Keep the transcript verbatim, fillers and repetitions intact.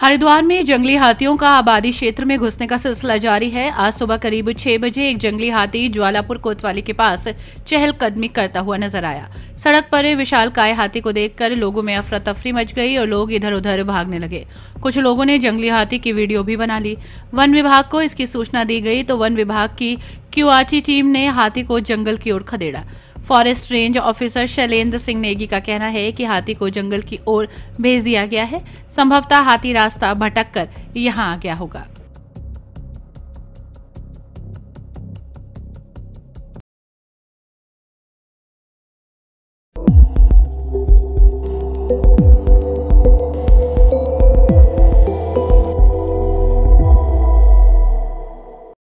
हरिद्वार में जंगली हाथियों का आबादी क्षेत्र में घुसने का सिलसिला जारी है। आज सुबह करीब छह बजे एक जंगली हाथी ज्वालापुर कोतवाली के पास चहलकदमी करता हुआ नजर आया। सड़क पर विशालकाय हाथी को देखकर लोगों में अफरा तफरी मच गई और लोग इधर उधर भागने लगे। कुछ लोगों ने जंगली हाथी की वीडियो भी बना ली। वन विभाग को इसकी सूचना दी गई तो वन विभाग की क्यूआरटी टीम ने हाथी को जंगल की ओर खदेड़ा। Forest range officer Shailendra Singh Negi का कहना है कि हाथी को जंगल की ओर भेज दिया गया है। संभवतः हाथी रास्ता भटक कर यहाँ आ गया होगा।